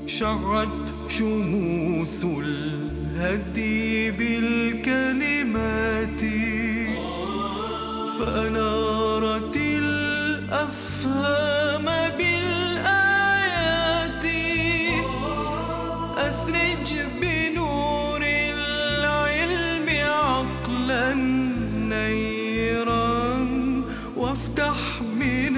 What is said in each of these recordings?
شعت شموس الهدي بالكلمات فأنارت الأفهام بالآيات. أسرج بنور العلم عقلا نيرا وافتح من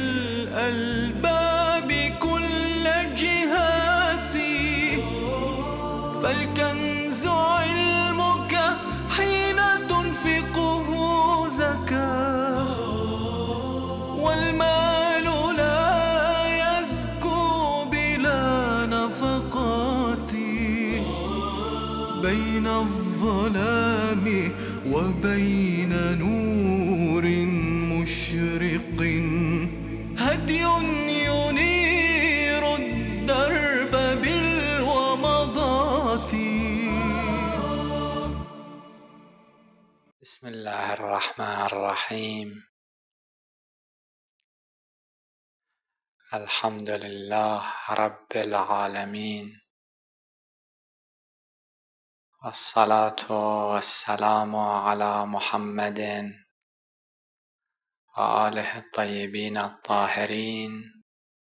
الألباب كل جهاتي. فالكنز علمك حين تنفقه زكاة، والمال لا يزكو بلا نفقات. بين الظلام وبين نور مشرق هدي ينير الدرب بالومضات. بسم الله الرحمن الرحيم. الحمد لله رب العالمين، والصلاة والسلام على محمد وآله الطيبين الطاهرين،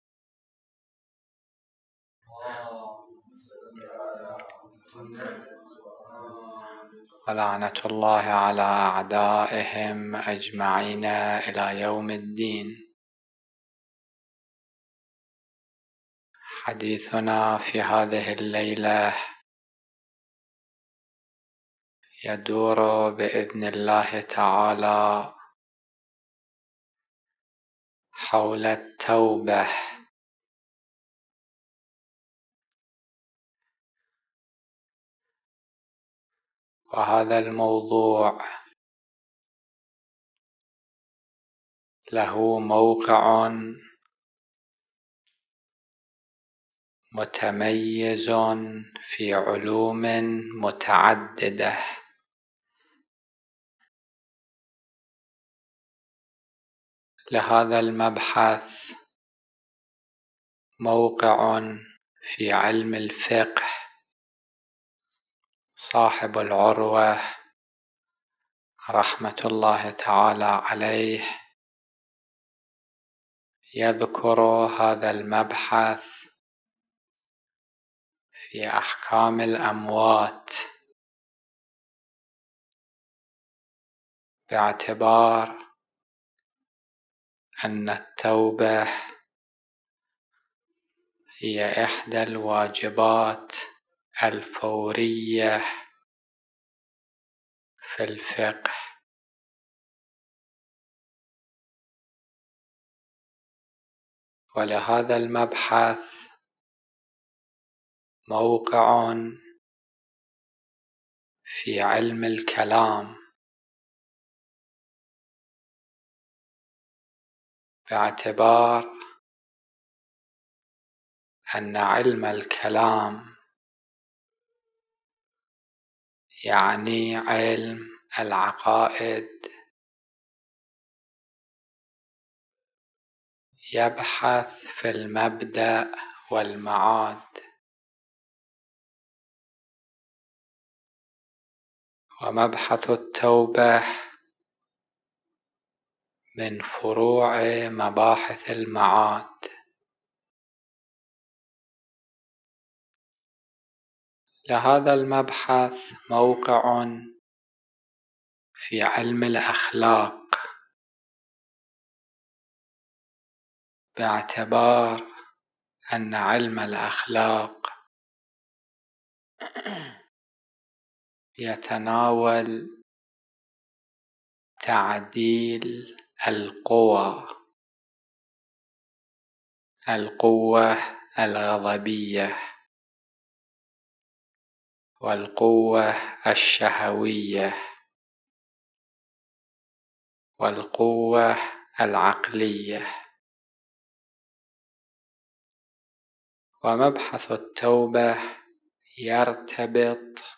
ولعنة الله على أعدائهم أجمعين إلى يوم الدين. حديثنا في هذه الليلة يدور بإذن الله تعالى حول التوبة. وهذا الموضوع له موقع متميز في علوم متعددة. لهذا المبحث موقع في علم الفقه. صاحب العروة رحمة الله تعالى عليه يذكر هذا المبحث في أحكام الأموات، باعتبار أن التوبة هي إحدى الواجبات الفورية في الفقه. ولهذا المبحث موقع في علم الكلام، باعتبار أن علم الكلام يعني علم العقائد، يبحث في المبدأ والمعاد. ومبحث التوبة من فروع مباحث المعاد. لهذا المبحث موقع في علم الأخلاق، باعتبار أن علم الأخلاق يتناول تعديل القوى الغضبية والقوة الشهوية والقوة العقلية. ومبحث التوبة يرتبط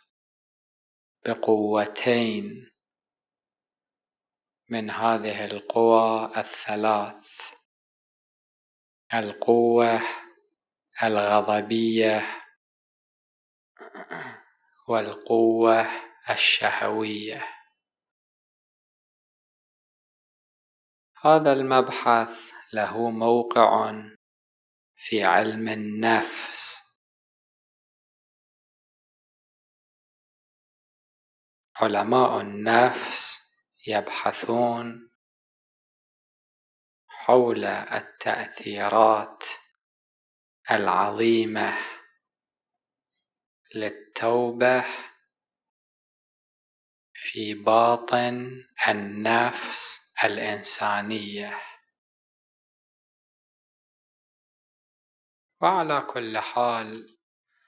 بقوتين من هذه القوى الثلاث: القوة الغضبية والقوة الشهوية. هذا المبحث له موقع في علم النفس. علماء النفس يبحثون حول التأثيرات العظيمة للتوبة في باطن النفس الإنسانية. وعلى كل حال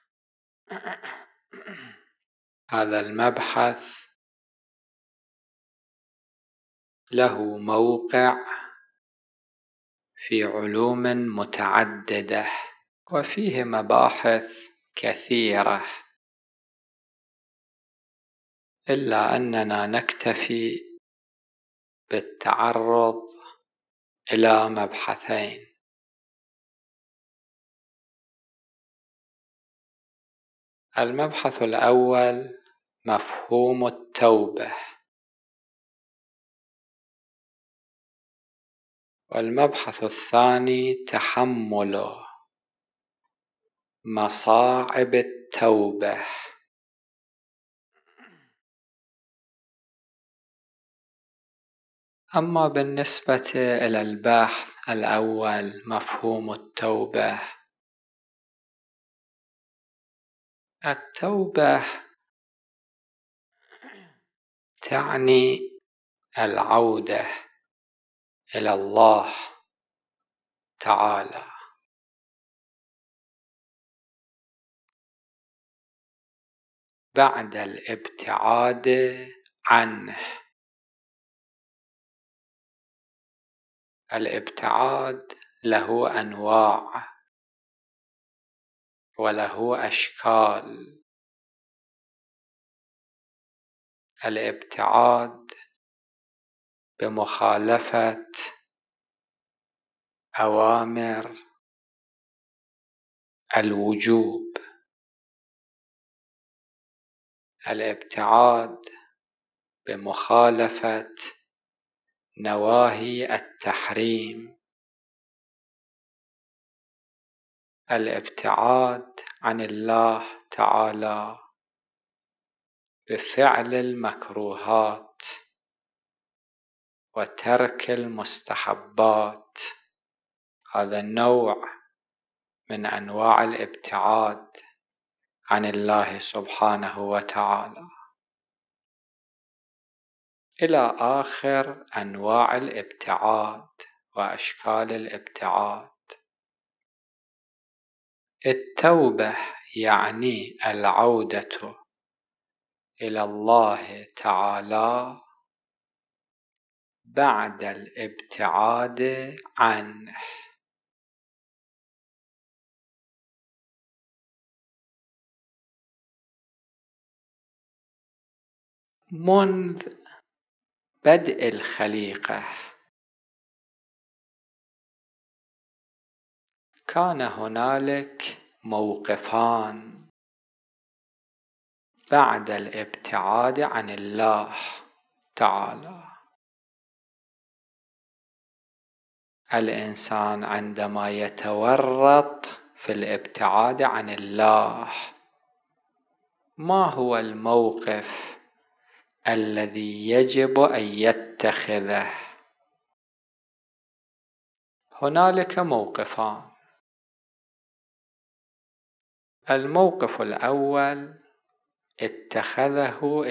هذا المبحث له موقع في علوم متعددة وفيه مباحث كثيرة، إلا أننا نكتفي بالتعرض إلى مبحثين. المبحث الأول مفهوم التوبة، والمبحث الثاني تحمل مصاعب التوبة. أما بالنسبة إلى البحث الأول مفهوم التوبة، التوبة تعني العودة إلى الله تعالى بعد الابتعاد عنه. الابتعاد له أنواع وله أشكال. الابتعاد بمخالفة أوامر الوجوب، الابتعاد بمخالفة نواهي التحريم، الابتعاد عن الله تعالى بفعل المكروهات وترك المستحبات. هذا النوع من أنواع الابتعاد عن الله سبحانه وتعالى، إلى آخر أنواع الابتعاد وأشكال الابتعاد. التوبة يعني العودة إلى الله تعالى بعد الابتعاد عنه. منذ بدء الخليقة كان هنالك موقفان بعد الابتعاد عن الله تعالى. الإنسان عندما يتورط في الابتعاد عن الله، ما هو الموقف الذي يجب أن يتخذه؟ هنالك موقفان. الموقف الأول اتخذه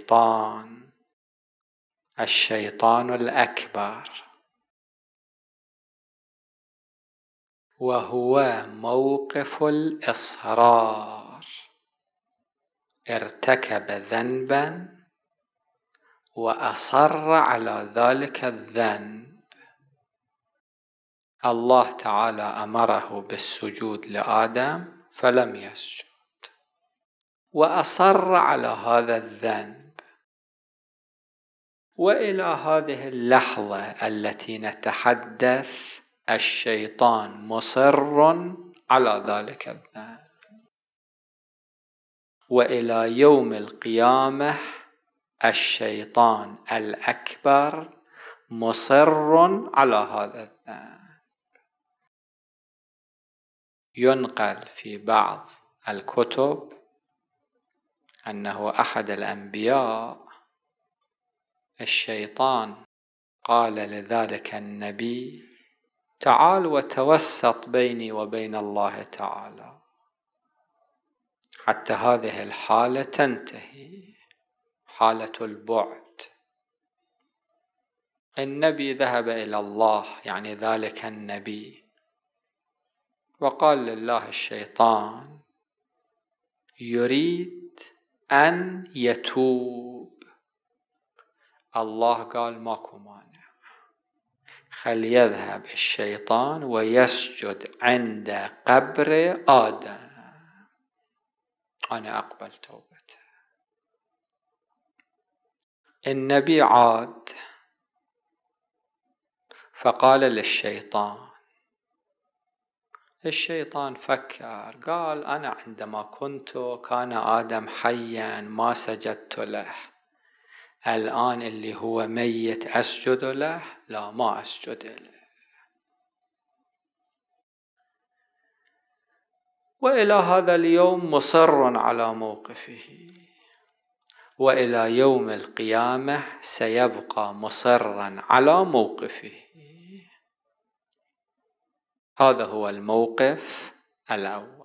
الشيطان الأكبر، وهو موقف الإصرار. ارتكب ذنبا وأصر على ذلك الذنب. الله تعالى أمره بالسجود لآدم فلم يسجد، وأصر على هذا الذنب. وإلى هذه اللحظة التي نتحدث الشيطان مصر على ذلك الذنب. وإلى يوم القيامة الشيطان الأكبر مصر على هذا الذنب. ينقل في بعض الكتب أنه أحد الأنبياء الشيطان قال لذلك النبي: تعال وتوسط بيني وبين الله تعالى حتى هذه الحالة تنتهي، حالة البعد. النبي ذهب إلى الله، يعني ذلك النبي، وقال لله الشيطان يريد أن يتوب. الله قال ماكو مانع، خل يذهب الشيطان ويسجد عند قبر آدم، أنا أقبل توبته. النبي عاد فقال للشيطان، الشيطان فكر قال أنا عندما كنت كان آدم حيا ما سجدت له، الآن اللي هو ميت أسجد له؟ لا، ما أسجد له. وإلى هذا اليوم مصر على موقفه، وإلى يوم القيامة سيبقى مصرا على موقفه. هذا هو الموقف الأول.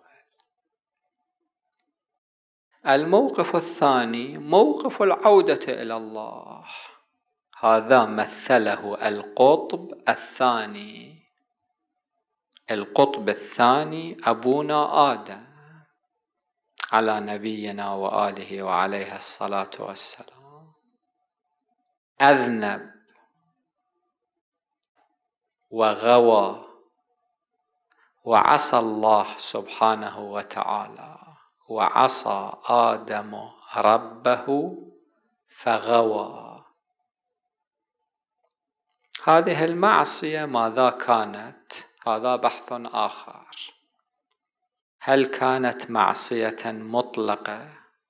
الموقف الثاني موقف العودة إلى الله، هذا مثله القطب الثاني. القطب الثاني أبونا آدم على نبينا وآله وعليه الصلاة والسلام، أذنب وغوى وعصى الله سبحانه وتعالى، وعصى آدم ربه فغوى. هذه المعصية ماذا كانت؟ هذا بحث آخر. هل كانت معصية مطلقة؟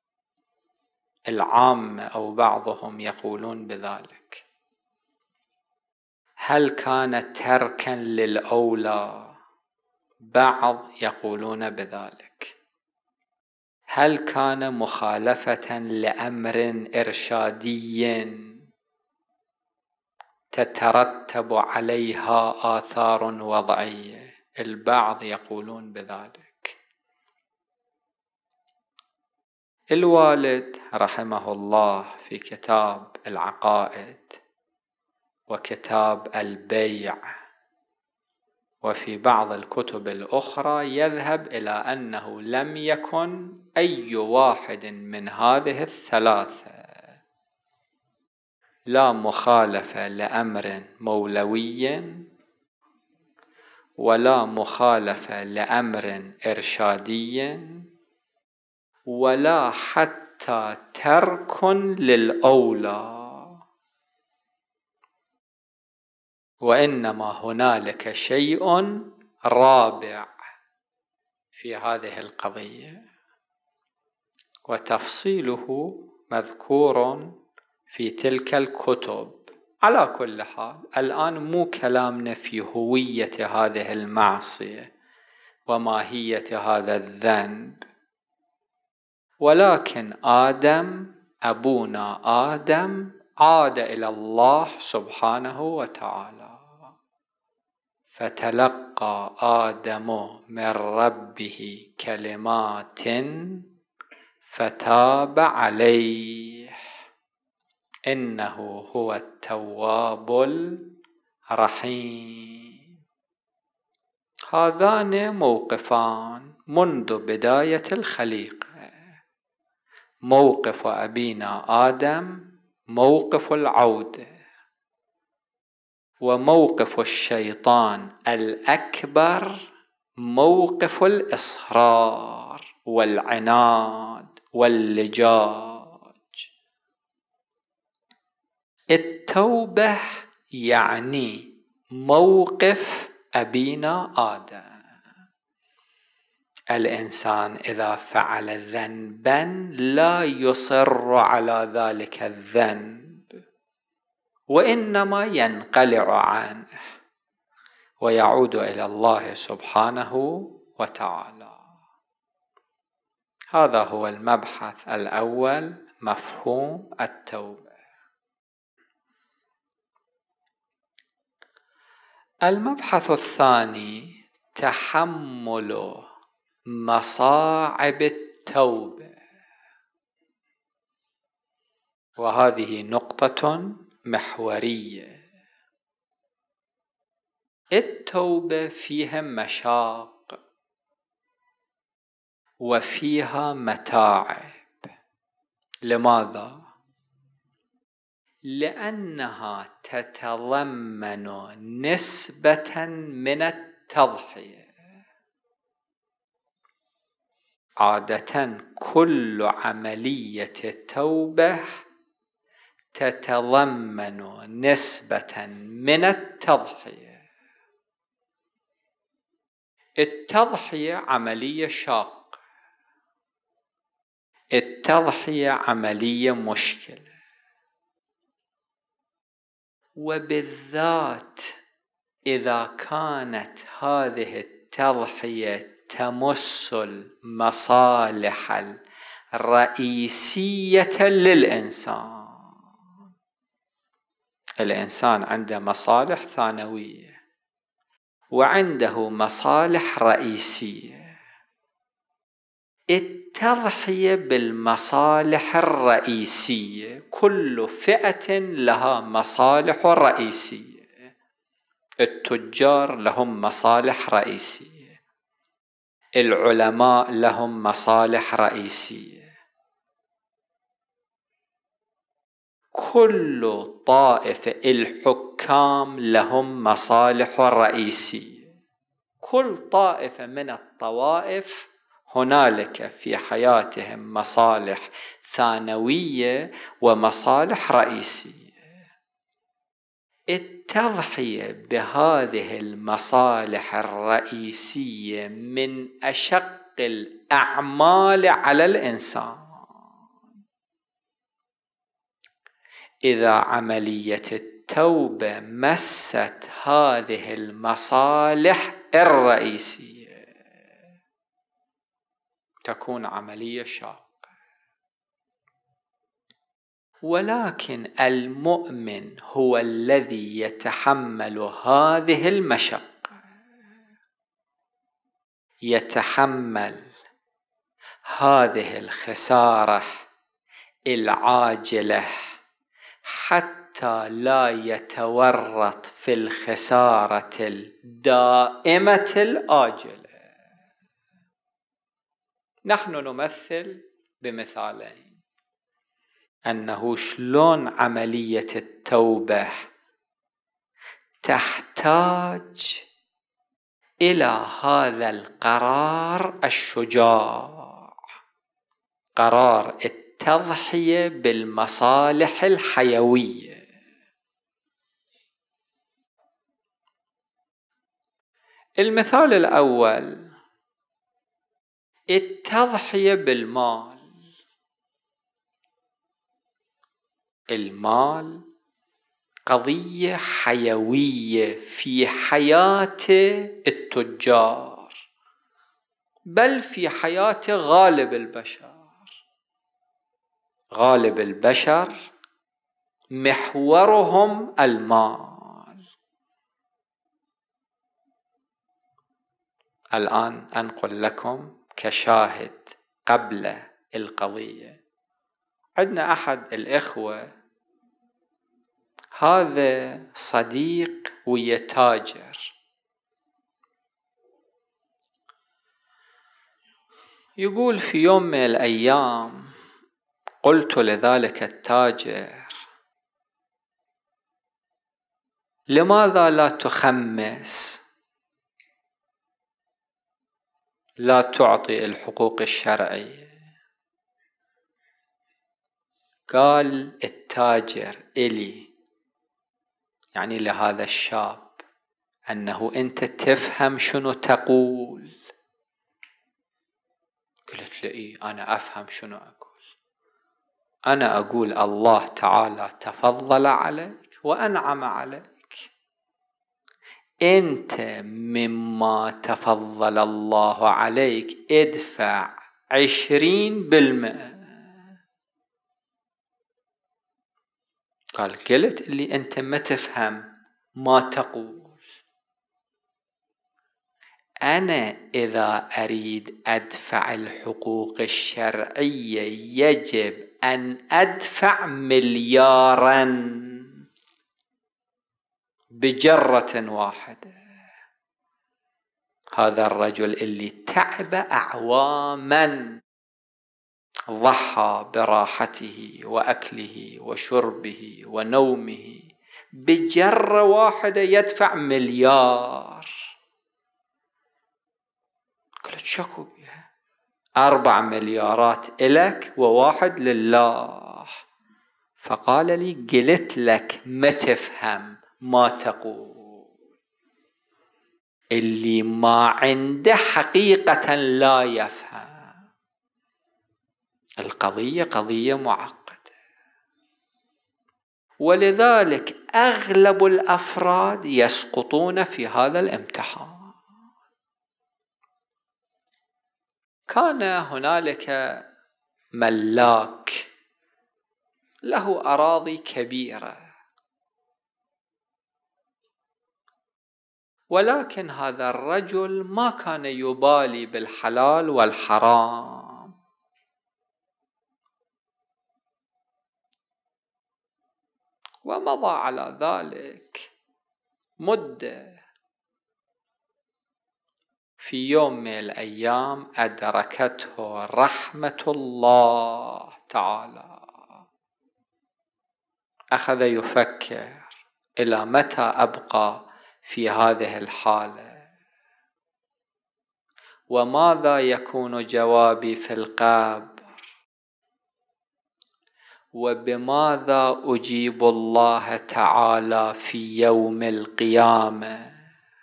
العامة أو بعضهم يقولون بذلك. هل كانت تركا للأولى؟ بعض يقولون بذلك. هل كان مخالفة لأمر إرشادي تترتب عليها آثار وضعية؟ البعض يقولون بذلك. الوالد رحمه الله في كتاب العقائد وكتاب البيع وفي بعض الكتب الأخرى يذهب إلى أنه لم يكن أي واحد من هذه الثلاثة، لا مخالفة لأمر مولوي، ولا مخالفة لأمر إرشادي، ولا حتى ترك للأولى، وإنما هنالك شيء رابع في هذه القضية، وتفصيله مذكور في تلك الكتب. على كل حال الآن مو كلامنا في هوية هذه المعصية وماهية هذا الذنب، ولكن أبونا آدم عاد إلى الله سبحانه وتعالى، فتلقى آدم من ربه كلمات فتاب عليه إنه هو التواب الرحيم. هذان موقفان منذ بداية الخليقة، موقف أبينا آدم موقف العودة، وموقف الشيطان الأكبر موقف الإصرار والعناد واللجاج. التوبة يعني موقف أبينا آدم، الإنسان إذا فعل ذنبا لا يصر على ذلك الذنب، وإنما ينقلع عنه ويعود إلى الله سبحانه وتعالى. هذا هو المبحث الأول، مفهوم التوبة. المبحث الثاني تحمل مصاعب التوبة، وهذه نقطة محورية. التوبة فيها مشاق وفيها متاعب. لماذا؟ لأنها تتضمن نسبة من التضحية. عادة كل عملية التوبة تتضمن نسبة من التضحية. التضحية عملية شاقة، التضحية عملية مشكلة، وبالذات إذا كانت هذه التضحية تمس المصالح الرئيسية للإنسان. الإنسان عنده مصالح ثانوية وعنده مصالح رئيسية. التضحية بالمصالح الرئيسية، كل فئة لها مصالح رئيسية. التجار لهم مصالح رئيسية، العلماء لهم مصالح رئيسية، كل طائفة، الحكام لهم مصالح رئيسية. كل طائفة من الطوائف هنالك في حياتهم مصالح ثانوية ومصالح رئيسية. التضحية بهذه المصالح الرئيسية من أشق الأعمال على الإنسان. إذا عملية التوبة مست هذه المصالح الرئيسية تكون عملية شاقة. ولكن المؤمن هو الذي يتحمل هذه المشقة، يتحمل هذه الخسارة العاجلة حتى لا يتورط في الخسارة الدائمة الآجلة. نحن نمثل بمثالين أنه شلون عملية التوبة تحتاج إلى هذا القرار الشجاع، قرار التضحية بالمصالح الحيوية. المثال الأول التضحية بالمال. المال قضية حيوية في حياة التجار، بل في حياة غالب البشر. غالب البشر محورهم المال. الآن أنقل لكم كشاهد قبل القضية. عندنا أحد الإخوة، هذا صديق ويا تاجر، يقول في يوم من الأيام قلت لذلك التاجر: لماذا لا تخمس، لا تعطي الحقوق الشرعية؟ قال التاجر إلي، يعني لهذا الشاب، أنه أنت تفهم شنو تقول. قلت أنا أفهم شنو أقول. أنا أقول الله تعالى تفضل عليك وأنعم عليك، أنت مما تفضل الله عليك ادفع 20%. قلت اللي أنت ما تفهم ما تقول. أنا إذا أريد أدفع الحقوق الشرعية يجب أن أدفع 1,000,000,000 بجرة واحدة. هذا الرجل اللي تعب أعواما، ضحى براحته وأكله وشربه ونومه، بجرة واحدة يدفع 1,000,000,000. قلت شكو بها؟ 4 مليارات إلك و1 لله. فقال لي قلت لك ما تفهم ما تقول. اللي ما عنده حقيقة لا يفهم. القضية قضية معقدة، ولذلك أغلب الأفراد يسقطون في هذا الامتحان. كان هنالك ملاك له أراضي كبيرة، ولكن هذا الرجل ما كان يبالي بالحلال والحرام. ومضى على ذلك مدة. في يوم من الأيام أدركته رحمة الله تعالى، أخذ يفكر إلى متى أبقى في هذه الحالة، وماذا يكون جوابي في القبر، وبماذا أجيب الله تعالى في يوم القيامة.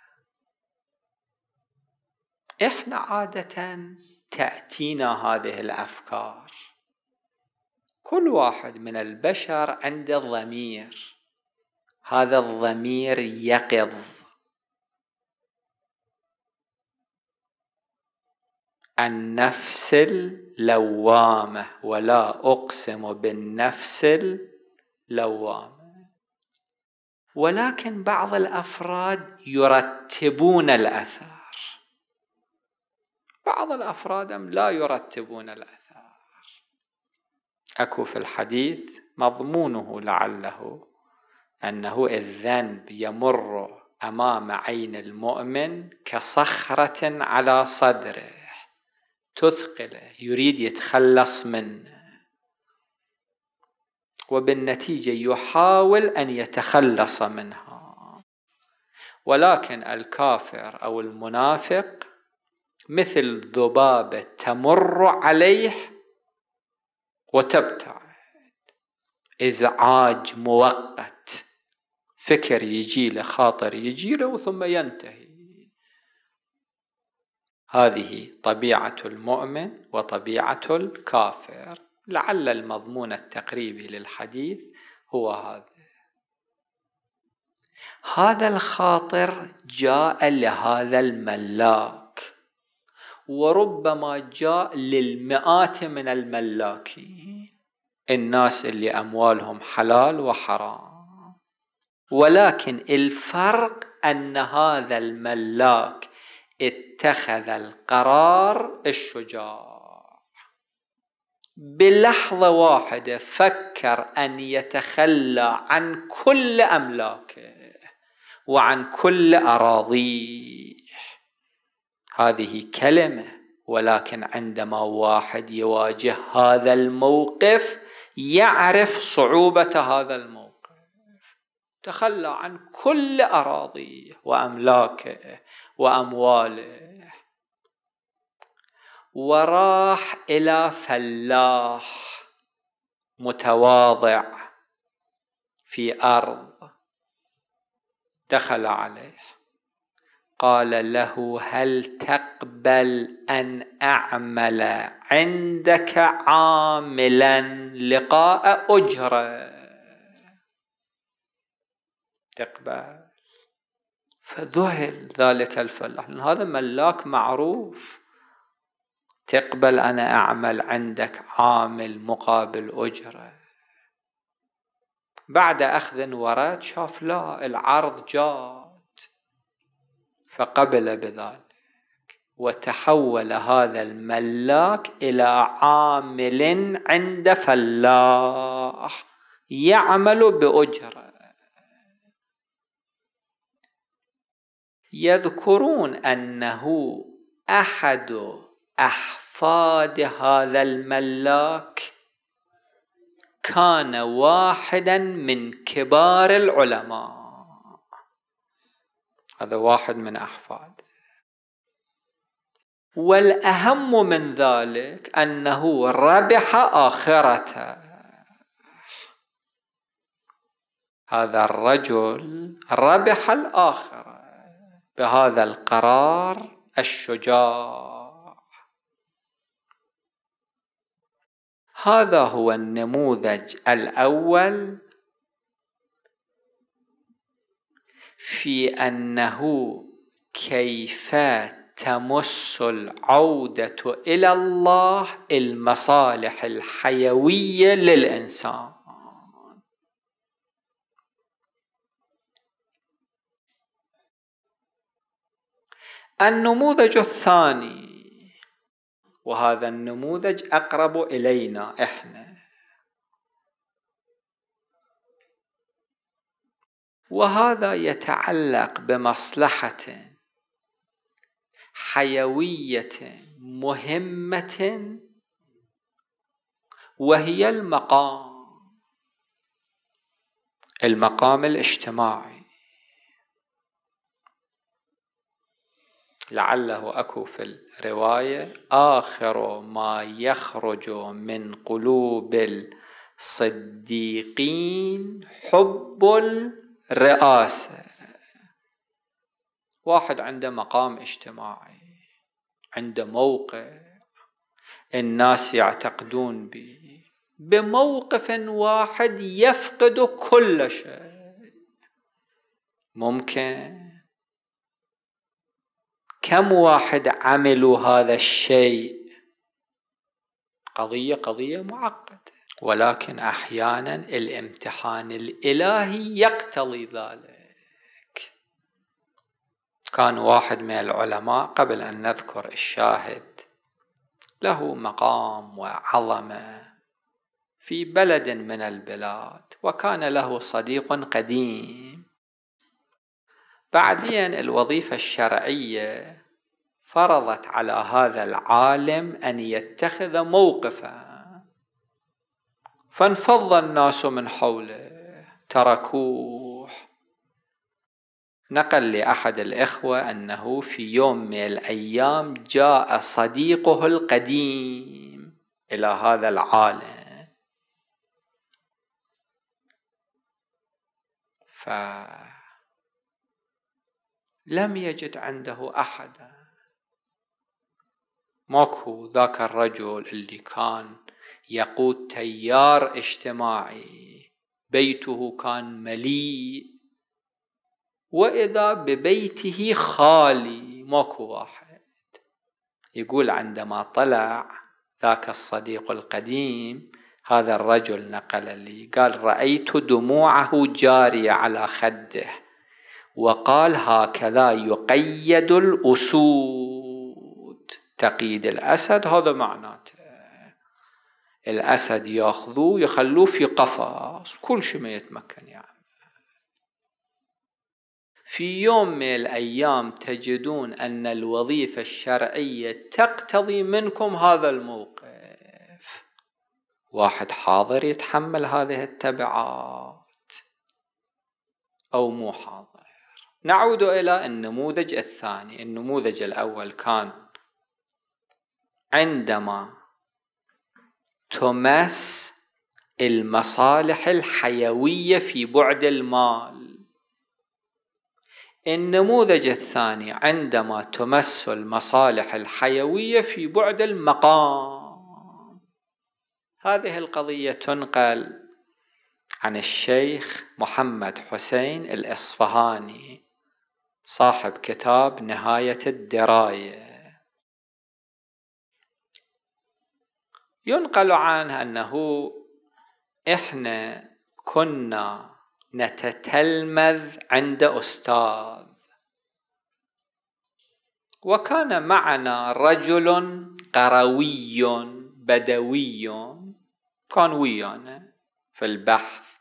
إحنا عادة تأتينا هذه الأفكار. كل واحد من البشر عنده ضمير، هذا الضمير يقظ. النفس اللوامة، ولا أقسم بالنفس اللوامة. ولكن بعض الأفراد يرتبون الأثار، بعض الأفراد لا يرتبون الأثار. أكو في الحديث مضمونه لعله أنه الذنب يمر أمام عين المؤمن كصخرة على صدره تثقله، يريد يتخلص منه، وبالنتيجة يحاول أن يتخلص منها. ولكن الكافر أو المنافق مثل ذبابة تمر عليه وتبتعد، إزعاج مؤقت، فكر يجيله، خاطر يجيله ثم ينتهي. هذه طبيعة المؤمن وطبيعة الكافر. لعل المضمون التقريبي للحديث هو هذا الخاطر جاء لهذا الملاك، وربما جاء للمئات من الملاكين، الناس اللي أموالهم حلال وحرام. ولكن الفرق أن هذا الملاك اتخذ القرار الشجاع، بلحظة واحدة فكر أن يتخلى عن كل أملاكه وعن كل أراضيه. هذه كلمة، ولكن عندما واحد يواجه هذا الموقف يعرف صعوبة هذا الموقف، تخلى عن كل أراضيه وأملاكه وأمواله، وراح إلى فلاح متواضع في أرض. دخل عليه قال له هل تقبل أن أعمل عندك عاملا لقاء أجرة؟ تقبل؟ فذهل ذلك الفلاح، هذا ملاك معروف، تقبل أنا أعمل عندك عامل مقابل أجرة؟ بعد أخذ ورد شاف لا، العرض جاد، فقبل بذلك، وتحول هذا الملاك إلى عامل عند فلاح يعمل بأجرة. يذكرون أنه أحد أحفاد هذا الملاك كان واحدا من كبار العلماء، هذا واحد من أحفاده. والأهم من ذلك أنه ربح آخرته، هذا الرجل ربح الآخرة بهذا القرار الشجاع. هذا هو النموذج الأول في أنه كيف تمس العودة إلى الله المصالح الحيوية للإنسان. النموذج الثاني، وهذا النموذج أقرب إلينا إحنا، وهذا يتعلق بمصلحة حيوية مهمة، وهي المقام الاجتماعي. لعله أكو في الرواية آخر ما يخرج من قلوب الصديقين حب الرئاسة. واحد عنده مقام اجتماعي، عنده موقع، الناس يعتقدون به، بموقف واحد يفقد كل شيء. ممكن؟ كم واحد عملوا هذا الشيء؟ قضية معقدة، ولكن أحيانا الامتحان الإلهي يقتضي ذلك. كان واحد من العلماء قبل أن نذكر الشاهد له مقام وعظمة في بلد من البلاد، وكان له صديق قديم. بعدين الوظيفة الشرعية فرضت على هذا العالم أن يتخذ موقفا، فانفض الناس من حوله تركوه. نقل لأحد الإخوة أنه في يوم من الأيام جاء صديقه القديم إلى هذا العالم، فلم يجد عنده أحدا. ماكو ذاك الرجل اللي كان يقود تيار اجتماعي، بيته كان مليء، وإذا ببيته خالي، ماكو واحد. يقول عندما طلع ذاك الصديق القديم، هذا الرجل نقل لي، قال رأيت دموعه جارية على خده، وقال هكذا يقيد الأسود، تقييد الأسد هذا معناته الأسد يأخذوه يخلوه في قفص، كل شيء ما يتمكن يعني. في يوم من الأيام تجدون أن الوظيفة الشرعية تقتضي منكم هذا الموقف، واحد حاضر يتحمل هذه التبعات أو مو حاضر. نعود إلى النموذج الثاني. النموذج الأول كان عندما تمس المصالح الحيوية في بعد المال، النموذج الثاني عندما تمس المصالح الحيوية في بعد المقام. هذه القضية تنقل عن الشيخ محمد حسين الإصفهاني صاحب كتاب نهاية الدراية. ينقل عنه أنه إحنا كنا نتتلمذ عند أستاذ، وكان معنا رجل قروي بدوي كان ويانا في البحث.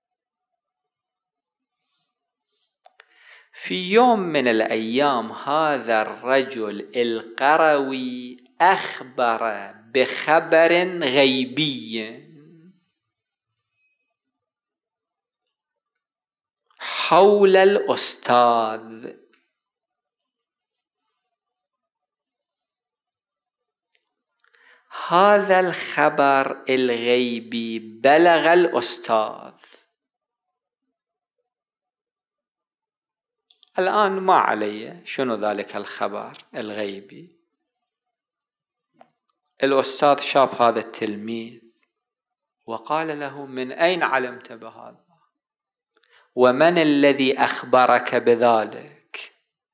في يوم من الأيام هذا الرجل القروي أخبر بخبر غيبي حول الأستاذ. هذا الخبر الغيبي بلغ الأستاذ. الآن ما علي شنو ذلك الخبر الغيبي. الأستاذ شاف هذا التلميذ وقال له: من أين علمت بهذا؟ ومن الذي أخبرك بذلك؟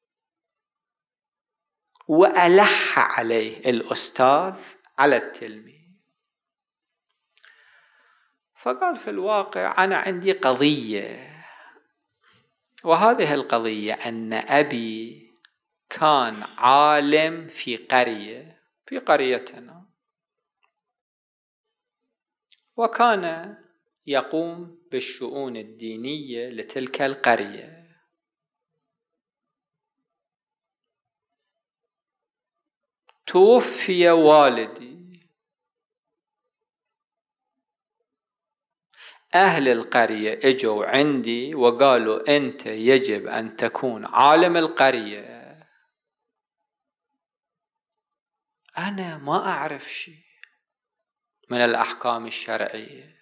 وألح عليه الأستاذ على التلميذ. فقال: في الواقع أنا عندي قضية، وهذه القضية أن أبي كان عالم في قريتنا، وكان يقوم بالشؤون الدينية لتلك القرية. توفي والدي، أهل القرية اجوا عندي وقالوا: أنت يجب أن تكون عالم القرية. أنا ما أعرف شيء من الأحكام الشرعية،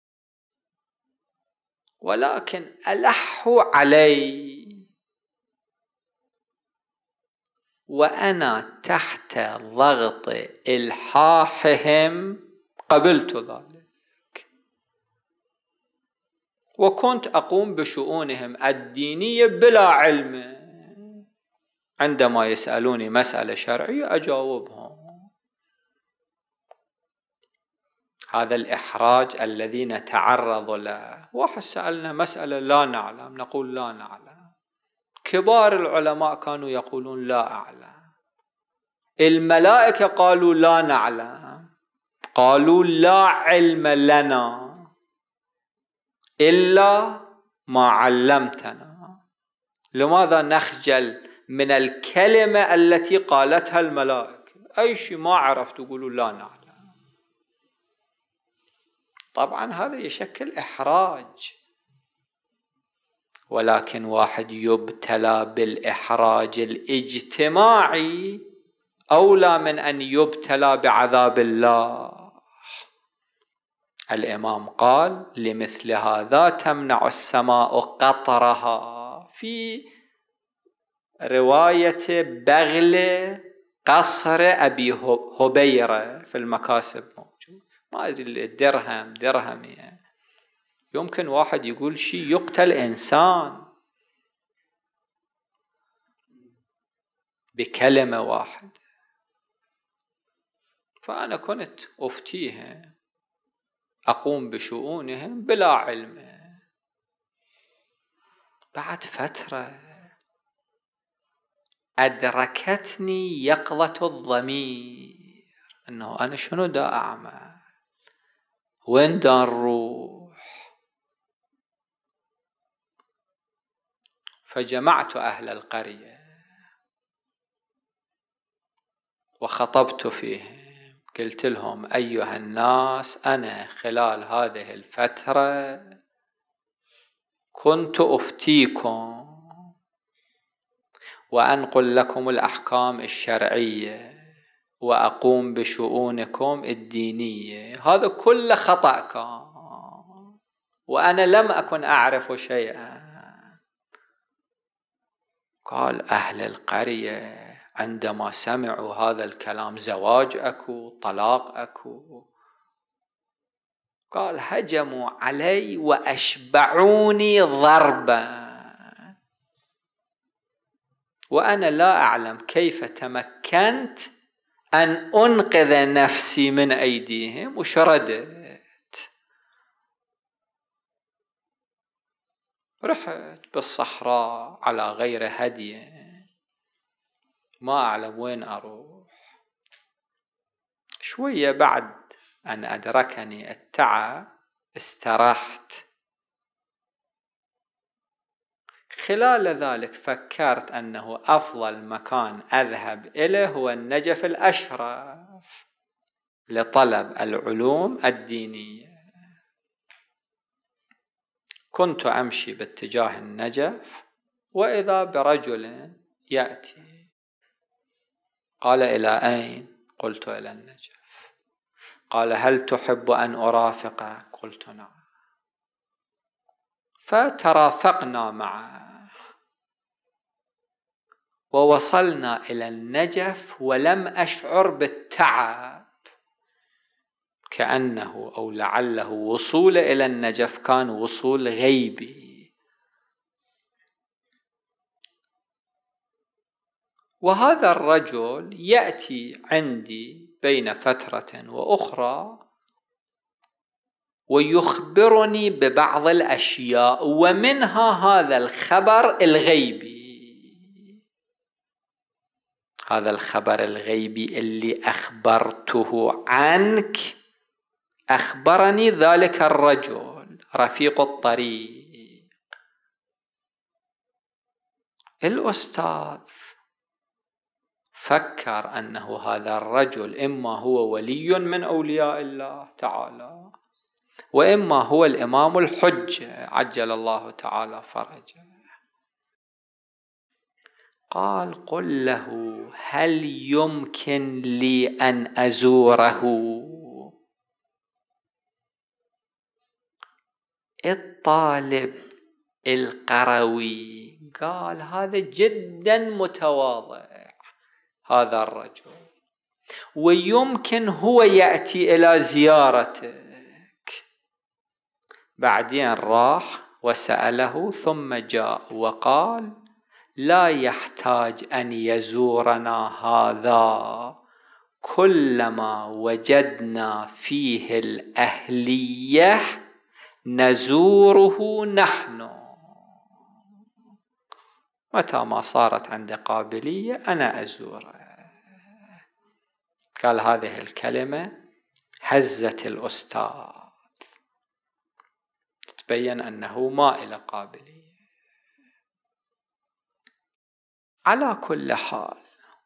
ولكن ألحوا علي، وأنا تحت ضغط إلحاحهم قبلت ذلك، وكنت أقوم بشؤونهم الدينية بلا علم. عندما يسألوني مسألة شرعية أجاوبهم. هذا الإحراج الذي نتعرض له. واحد سألنا مسألة لا نعلم، نقول لا نعلم. كبار العلماء كانوا يقولون لا أعلم. الملائكة قالوا لا نعلم، قالوا لا علم لنا إلا ما علمتنا. لماذا نخجل من الكلمة التي قالتها الملائكة؟ أي شيء ما عرفت تقولوا لا نعلم. طبعا هذا يشكل إحراج، ولكن واحد يبتلى بالإحراج الاجتماعي أولى من أن يبتلى بعذاب الله. الإمام قال: لمثل هذا تمنع السماء قطرها، في رواية بغل قصر أبي هبيرة في المكاسب موجود. ما أدري الدرهم يعني. يمكن واحد يقول شيء يقتل إنسان بكلمة واحدة. فأنا كنت أفتيهم، أقوم بشؤونهم بلا علم. بعد فترة أدركتني يقظة الضمير، أنه أنا شنو دا أعمل، وين دا نروح. فجمعت أهل القرية وخطبت فيهم، قلت لهم: أيها الناس، أنا خلال هذه الفترة كنت أفتيكم وأنقل لكم الأحكام الشرعية وأقوم بشؤونكم الدينية. هذا كل خطأ كان، وأنا لم أكن أعرف شيئا. قال أهل القرية عندما سمعوا هذا الكلام، زواج أكو، طلاق أكو، قال هجموا علي وأشبعوني ضربا، وأنا لا أعلم كيف تمكنت أن أنقذ نفسي من أيديهم، وشردت، رحت بالصحراء على غير هدي، ما أعلم وين أروح. شوية بعد أن أدركني التعب استرحت. خلال ذلك فكرت أنه أفضل مكان أذهب إليه هو النجف الأشرف لطلب العلوم الدينية. كنت أمشي باتجاه النجف، وإذا برجل يأتي، قال إلى أين؟ قلت إلى النجف. قال هل تحب أن أرافقك؟ قلت نعم. فترافقنا معه ووصلنا إلى النجف، ولم أشعر بالتعب، كأنه أو لعله وصول إلى النجف كان وصول غيبي. وهذا الرجل يأتي عندي بين فترة وأخرى ويخبرني ببعض الأشياء، ومنها هذا الخبر الغيبي. هذا الخبر الغيبي اللي أخبرته عنك أخبرني ذلك الرجل رفيق الطريق. الأستاذ فكر أنه هذا الرجل إما هو ولي من أولياء الله تعالى، وإما هو الإمام الحجة عجل الله تعالى فرجه. قال قل له هل يمكن لي أن أزوره؟ الطالب القروي قال هذا جدا متواضع هذا الرجل، ويمكن هو يأتي إلى زيارتك. بعدين راح وسأله، ثم جاء وقال لا يحتاج أن يزورنا هذا، كلما وجدنا فيه الأهلية نزوره نحن. متى ما صارت عندي قابلية أنا أزوره. قال هذه الكلمة هزت الأستاذ، تبين أنه ما إلى قابلية. على كل حال،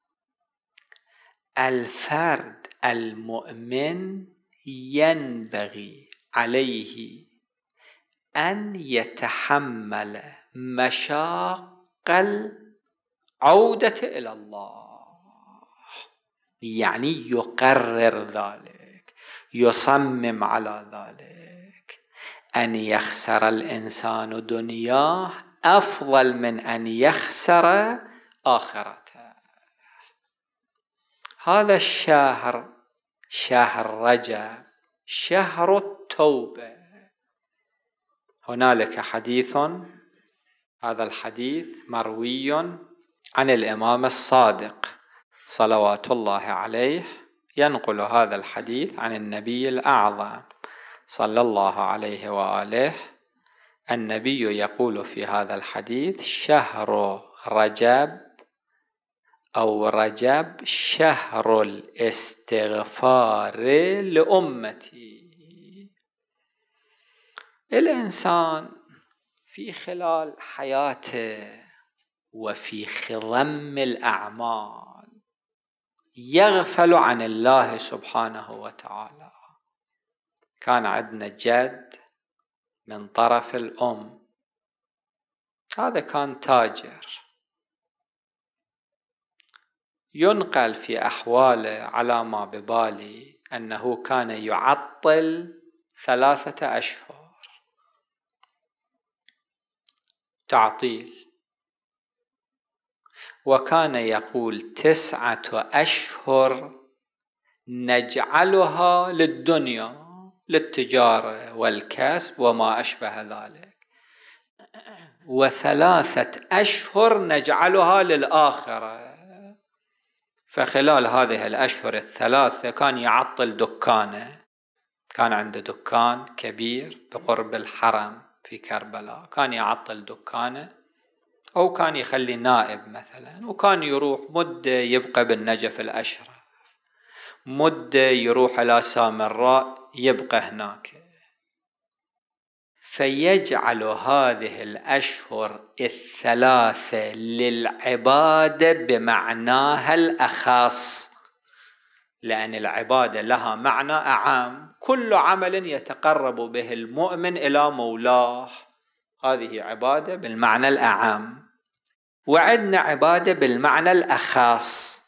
الفرد المؤمن ينبغي عليه أن يتحمل مشاق العودة إلى الله، يعني يقرر ذلك، يصمم على ذلك. أن يخسر الإنسان دنياه أفضل من أن يخسر آخرته. هذا الشهر شهر رجب، شهر التوبة. هنالك حديث، هذا الحديث مروي عن الإمام الصادق صلوات الله عليه، ينقل هذا الحديث عن النبي الأعظم صلى الله عليه وآله. النبي يقول في هذا الحديث شهر رجب أو رجب شهر الاستغفار لأمتي. الإنسان في خلال حياته وفي خضم الأعمال يغفل عن الله سبحانه وتعالى. كان عندنا جد من طرف الأم، هذا كان تاجر. ينقل في أحواله على ما ببالي أنه كان يعطل 3 أشهر تعطيل. وكان يقول 9 أشهر نجعلها للدنيا، للتجارة والكسب وما أشبه ذلك، و3 أشهر نجعلها للآخرة. فخلال هذه الأشهر ال3 كان يعطل دكانه، كان عنده دكان كبير بقرب الحرم في كربلاء، كان يعطل دكانه أو كان يخلي نائب مثلا، وكان يروح مدة يبقى بالنجف الأشرف، مدة يروح إلى سامراء يبقى هناك. فيجعل هذه الأشهر ال3 للعبادة بمعناها الأخص، لأن العبادة لها معنى أعام، كل عمل يتقرب به المؤمن إلى مولاه، هذه عبادة بالمعنى الأعام. وعندنا عبادة بالمعنى الأخص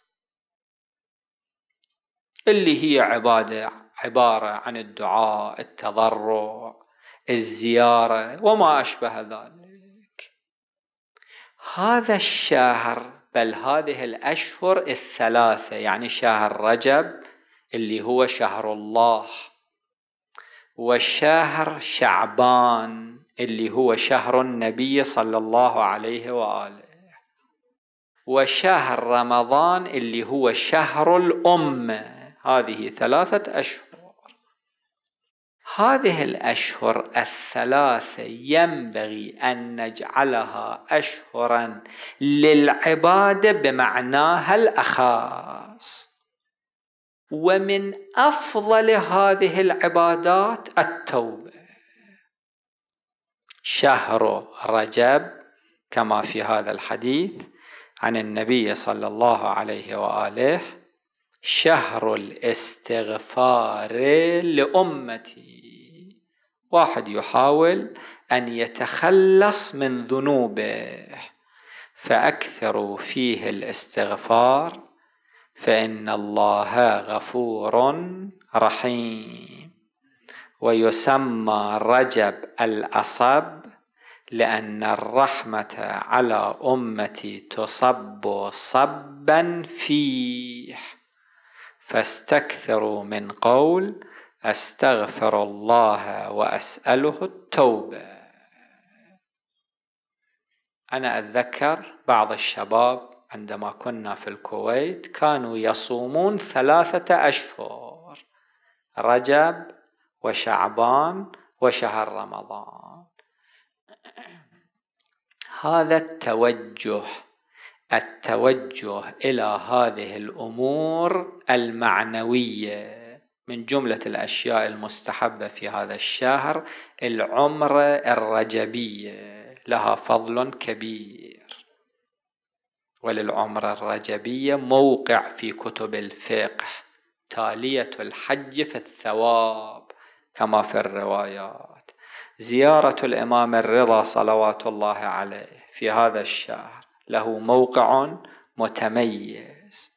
اللي هي عبادة عبارة عن الدعاء، التضرع، الزيارة وما أشبه ذلك. هذا الشهر بل هذه الأشهر ال3، يعني شهر رجب اللي هو شهر الله، وشهر شعبان اللي هو شهر النبي صلى الله عليه وآله، وشهر رمضان اللي هو شهر الأمة. هذه 3 أشهر. هذه الأشهر ال3 ينبغي أن نجعلها أشهرا للعبادة بمعناها الأخص. ومن أفضل هذه العبادات التوبة. شهر رجب كما في هذا الحديث عن النبي صلى الله عليه وآله: شهر الاستغفار لأمتي. واحد يحاول أن يتخلص من ذنوبه، فأكثروا فيه الاستغفار، فإن الله غفور رحيم. ويسمى رجب الأصب لأن الرحمة على أمتي تصب صبا فيه، فاستكثروا من قول أستغفر الله وأسأله التوبة. أنا أتذكر بعض الشباب عندما كنا في الكويت كانوا يصومون 3 أشهر: رجب وشعبان وشهر رمضان. هذا التوجه إلى هذه الأمور المعنوية. من جملة الأشياء المستحبة في هذا الشهر العمرة الرجبية، لها فضل كبير، وللعمرة الرجبية موقع في كتب الفقه، تالية الحج في الثواب كما في الروايات. زيارة الإمام الرضا صلوات الله عليه في هذا الشهر له موقع متميز.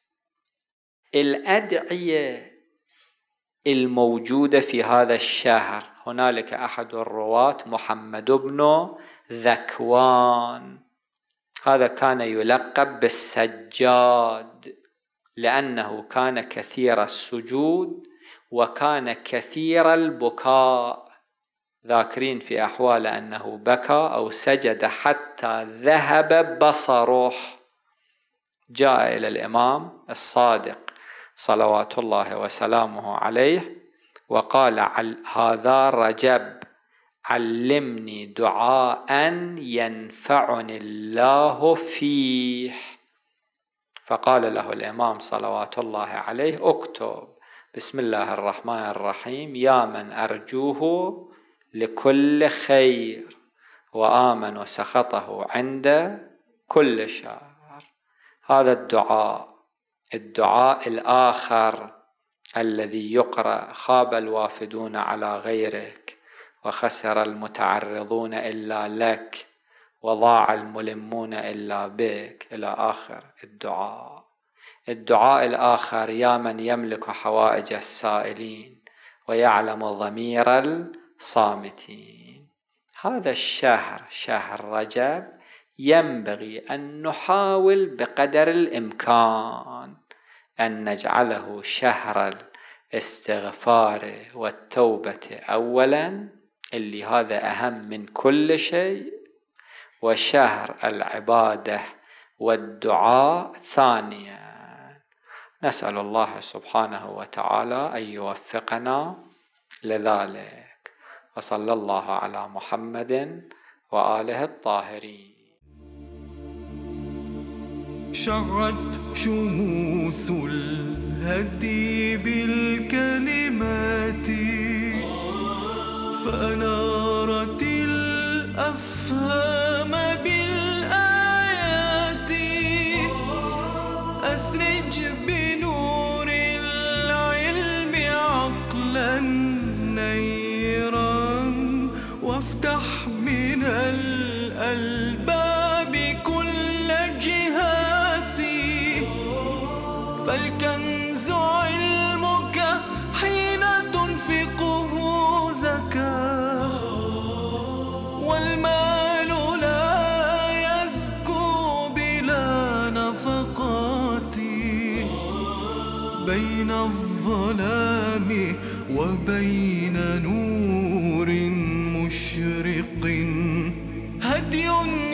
الأدعية الموجودة في هذا الشهر، هنالك أحد الرواة محمد بن ذكوان، هذا كان يلقب بالسجاد لأنه كان كثير السجود وكان كثير البكاء. ذاكرين في أحوال أنه بكى أو سجد حتى ذهب بصره. جاء إلى الإمام الصادق صلوات الله وسلامه عليه وقال: هذا رجب، علمني دعاء ينفعني الله فيه. فقال له الإمام صلوات الله عليه: اكتب بسم الله الرحمن الرحيم يا من أرجوه لكل خير وآمن سخطه عند كل شر. هذا الدعاء الآخر الذي يقرأ: خاب الوافدون على غيرك وخسر المتعرضون إلا لك وضاع الملمون إلا بك، إلى آخر الدعاء الآخر: يا من يملك حوائج السائلين ويعلم ضمير الصامتين. هذا الشهر، شهر رجب، ينبغي أن نحاول بقدر الإمكان أن نجعله شهر الاستغفار والتوبة أولا، اللي هذا أهم من كل شيء، وشهر العبادة والدعاء ثانيا. نسأل الله سبحانه وتعالى أن يوفقنا لذلك، وصلى الله على محمد وآله الطاهرين. شعت شموس الهدي بالكلمات، فأنارت الأفهام بالآيات. أسرج بنور العلم عقلا نيرا، وافتح من الألباب كل جهاتي. فالكنز علمك حين تنفقه زكاة، والمال لا يزكو بلا نفقات. بين الظلام وبين نور مشرق هدي